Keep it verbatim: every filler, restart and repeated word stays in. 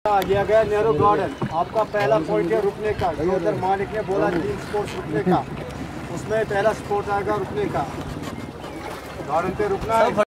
आ गया गया नेहरू गार्डन। आपका पहला पॉइंट है रुकने का। जो उधर मालिक ने बोला तीन स्पॉट्स रुकने का, उसमें पहला स्पॉट आएगा रुकने का। गार्डन पे रुकना है।